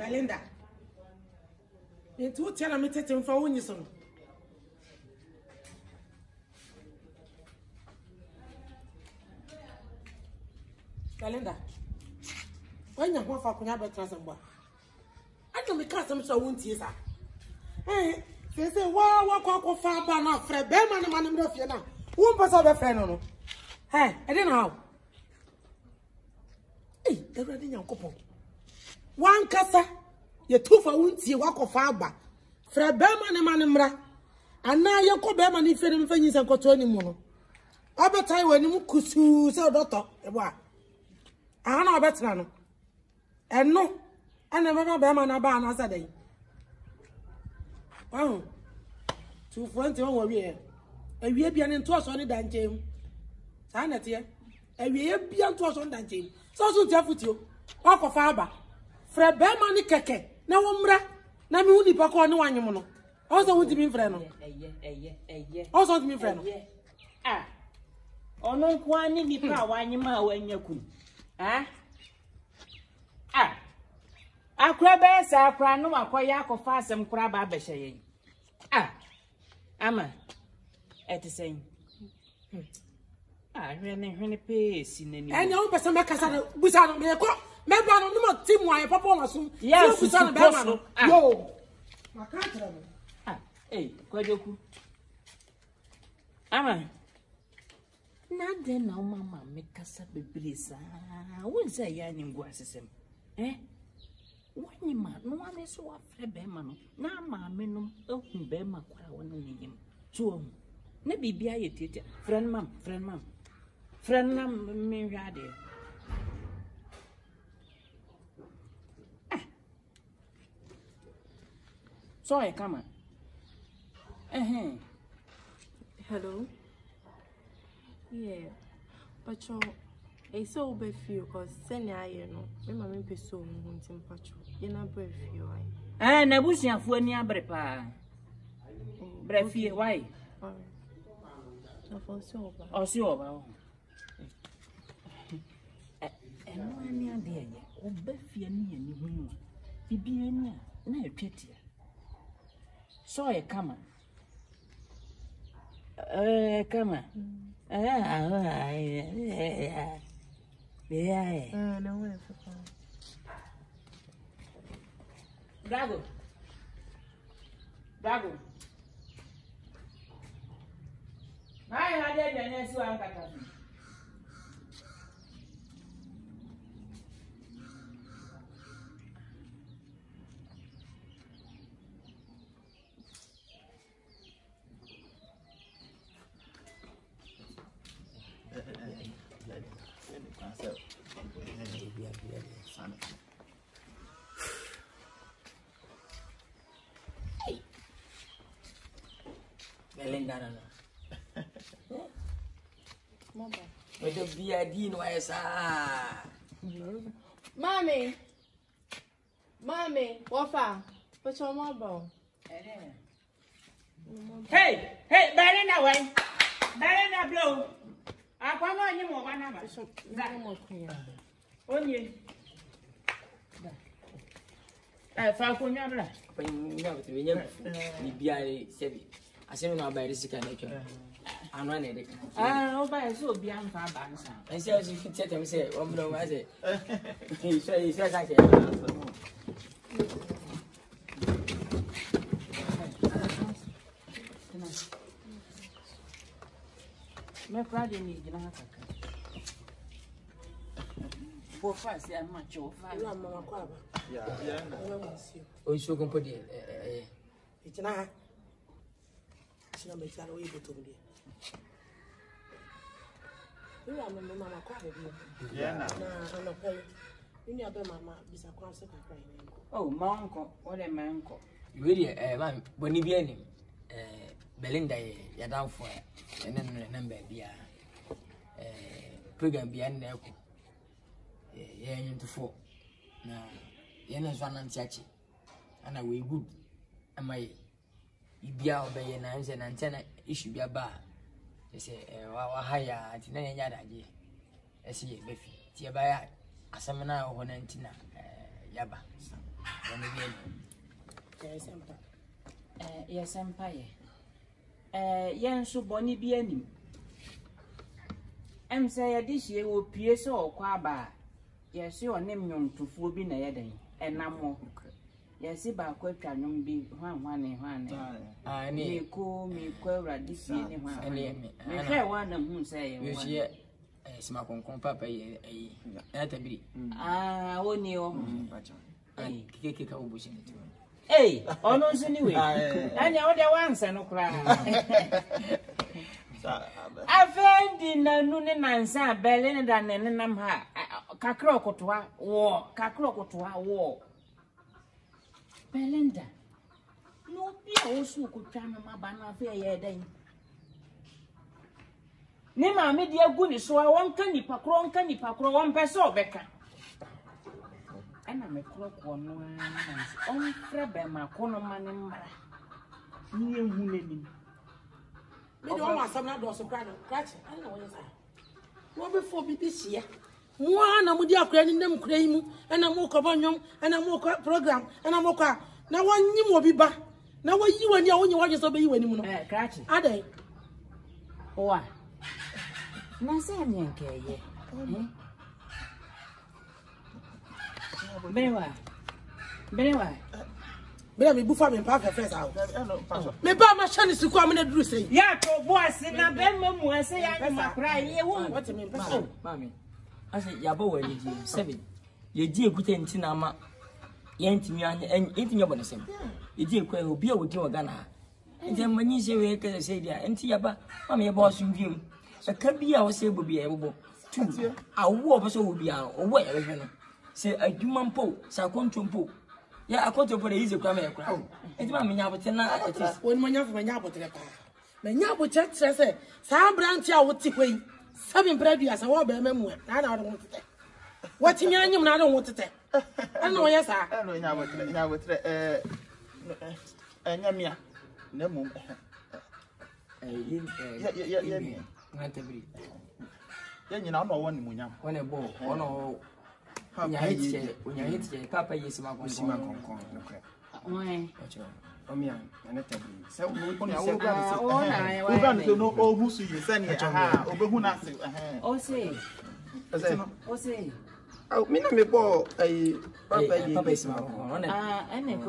Belinda. Into tell me taking for when you son. Belinda. When you want for Kunya Betransamba. I can make some so won't you, sir. Hey, they say, wow, walk far banner, Fred Beman and Madame Rofiana. Who was our friend? Hey, I didn't know. Hey, they're ready your couple. One cassa, you two for won't see walk of Faba. Fred Beman and Manamra. And now you go Beman if you finish and go to any more. Other time when you could sue, so daughter, what? I know better. And no, I never know Beman about another day. Oh, 221 were here. And we have been in toss on it than James. Sanity, and we have been toss on that James. So soon, tell you, walk of Faba. Fred Beman, Keke, no umbra, Namuni Paco, no one. Also, want to be friend. Also, to be friend. Ah, oh, no, one in the power when you could. Ah, ah. I crab, I cry no, I quite yak of fast and crab abeshay. Ah, Amma, at the same. Ah, really pace in any. I know, but some Macassa, which I don't make up. Maybe I don't know Tim why Papa was soon. Yes, we saw the Belman. Oh, my country. Ah, eh, Quadoku. Amma. Not then, no, Mamma, make us up a bliss. I won't say Yanning was him. Eh? When you man, no one is so afraid Beman. Now, mamma, no, open Bema, one in him. So, maybe be a teacher. Friend, mum. Friend, mum, me ready. Sorry, come on. Hello? Yeah. But I saw be few because send I know. My mammy be so hunting patrol. You're not brave, you are. And I wish you for any brepa. Brefie, why? Or so. And one near there, or Beffy and me, and you. He be near, no pity. So I come on. Come on. Yeah. No way for Dago. I had a next one. Belinda, no. With the beard, why, sir? Mommy, what for? What's your mobile? Hey, Belinda, way. Belinda, blow. I want on you more one hour. Only. Falcon, when you have to be a savvy. I say no by this kind of I'm running. Oh, by so beyond far bands. I say, as you can tell him, say, oh, no, I say, he says, I can. My Friday need to have for fast, I'm much of fire. Yeah, oh, so can put it. It's not. I make that way to me. You are Mamma Quabbie. Yeah, I'm not paying. You never, Mamma, is a consequence. Oh, my uncle, what a man uncle. You really, man, when you be any Belinda, you're down for it, and then remember, be a program beyond the echo. Yeah, into four. Now, you're not one and chachi, and I will good. Am I? Ibia obey an answer and antenna issue be a bar. They say, higher at any yard idea. I see Beffy, Tiabaya, a seminar or Nantina, Yaba. Yes, empire. Yansu Bonnie be any. Say this year will pierce or quaba. Yes, your name young to fool be near and no more. Yes, about quakanum be one. I need call me quera this year. I hear one of whom say, smack on papa, at a bit. Only kick a bush in it. Hey, almost anyway. And you're the ones and no cry. I found in a noon and San Belen and Namha, Cacrocotua, war, war. Belinda, no also could come my banner fair day. Nema media goodness, so I want candy pacro, one peso becca. And I'm a clock one on Frebe, my corner man. Near women. Me don't want some of those soprano. I don't know what you say. What before be this year? One of the upgrading them cream and a mock of onion and a mock program and a mocker. Now one you will be back. Now what you and your own watches obey you anymore. Catch it. Are they? What? Nothing, ye. Bewa. Me bufa me pa first out. Me ba ma chance to come na duru say. Ya to boss na be mamu say ya ma kra ye wo. What me pa. Mami. I say ya ba wani di 7. Ye di ekuta nti na ma. Ye ntimi anya ntimi obo ne sem. Ye di ekwa obi a wodi Ghana. Nti manyi se we ka say dia nti ya ba mama ye ba so wiem. E ka bi a wo say bobi e bobo. 2. Awo obo so obi a owo e hwe no. Say a human po, sa control. Yeah, I control for the easy crime. It's my Minabotena. It is when my Yabotella. My Yabot says, Sam Branch, I would take away 7 bread as a war by memoir. I don't want to take. What's in your name? I don't want to take. I know, yes, I know Yabot. Yamia. No more. You know, no one when a ball, or no. When you hit Papa, yes, my concern. Why? Oh, me, and so we're going to know all who see you send it. Who not say, oh, say, oh, me, me, ball a Papa is my one, and a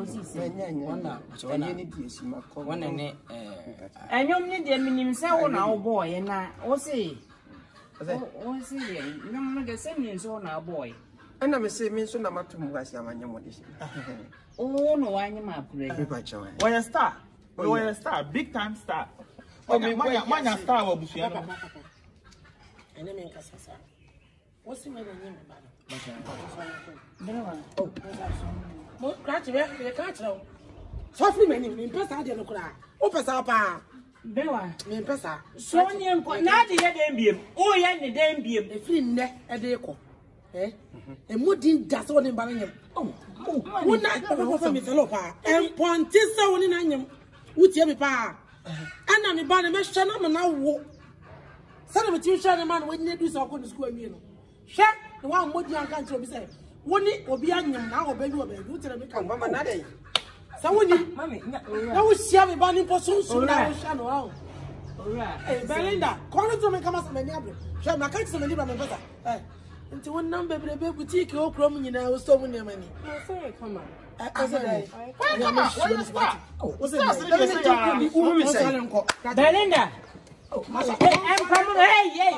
one, and you need the minimum sound our boy, and I, oh, say, oh, say, no, the same on our boy. And I'm saying, so I'm to Mugas, I'm on this. Oh, no, I'm a Why a star? Why a star? Big time star. Oh, why a star will be sure. And then make us. What's the name about? Oh, more cratch, we can't know. Softly, many person, I didn't cry. Open up. Bella, me pesa. Sonia, not the damn oh, yeah, the damn beam, a free neck at the echo. Eh? A muddin does one in Banning. Oh, one night over me, fellow pa, and Pontisa one in Anyam, would you be pa? And I'm a banner, my channel now walk. Son of a tuition man when they do so good to school, you know. Shut the one more young country be said. One it will be Anyam now, or baby, you tell me, come, Mamma Nade. Someone, Mammy, now we see a banning for soon, I will shine around. Hey, Belinda, call it to me, come as a man. Shall my catch some money by my brother. Into one number, baby, boutique, or crumbing in our store money. No, sorry, come on. I said, what's it? Belinda! I'm coming. Hey,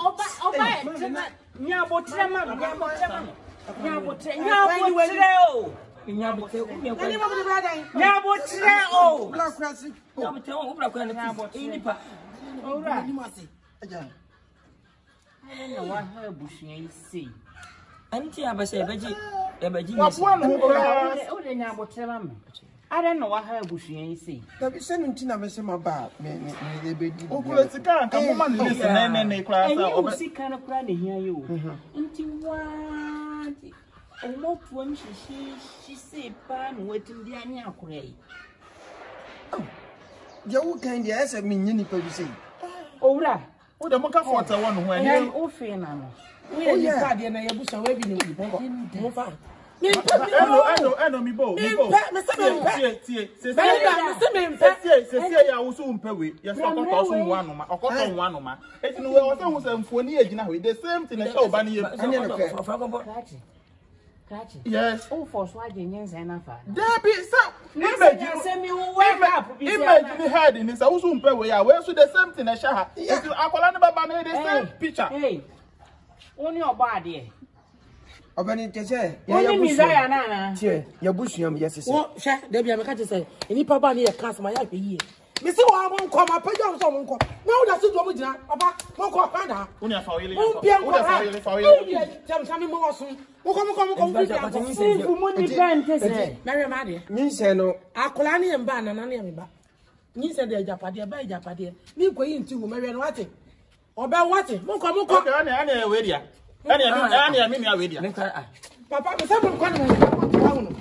I don't know what her bush may see. Auntie, I say, Beji, I don't know what her bush may see. There is something I say about me. Oh, let's go. Come on, listen, and they cry. Oh, see, kind of crying here, you. Into what? Oh, not when she said, Pan, waiting the Anya Cray. Oh, you can't answer me, Nipper, you see. Oh, right. Oh, the mocha for one when you're off in. Oh, yeah, and I bush away in the Eno mi bo. Tie. Se ya wo so mpewe. Yes okoto so nwanoma. Okoto nwanoma. Eti no we wo se hu se mfoni agina ho. The same thing na show ba ne yem. Yes. Oh, for swaging and fa. There be some imagine head in this. I was soon pay we are. Where so the same thing as Shaha. If you are calling about the same picture. Hey, only your body. Obani tese Only Mizaya Nana. Ya bushiyam yes. Oh, Sha, there be a mechanic say, any papa near cast my eye. Missy, I won't come up. I don't come. No, that's it. What would you Papa? Moko Panda. Only for you. Tell me more soon. Come. Mary Maddy. Ninseno. Akolani and Ban and Aniba. You said the Japadia by Japadia. Me going to Mary and Watty. Or by Watty. Moko. Any way. Any mean I with Papa, someone coming.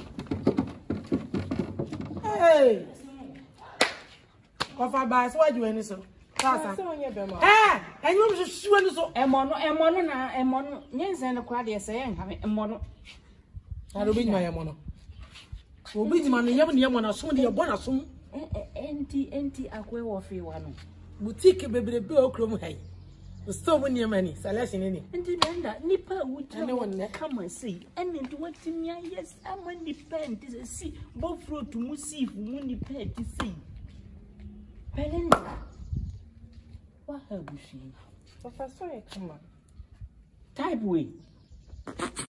Hey. Coffee by so you any so. Eh, and you should show so. Emono, yes, and a crowd is saying, having a mono. I don't mean my mono. Will be money, Yaman, soon your bonus soon. Empty, a quay of you one. Boutique baby the bill crum hay. The store when your money, selection in it. And the nipper would anyone come and see. And into what in me, yes, I'm when the pen is a sea, both road to Musif, when the pen to see. Belinda, what have you seen? Professor, come on. Type way.